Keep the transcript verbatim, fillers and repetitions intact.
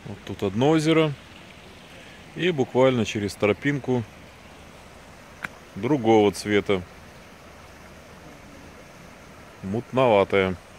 Вот тут одно озеро. И буквально через тропинку другого цвета. Мутноватое.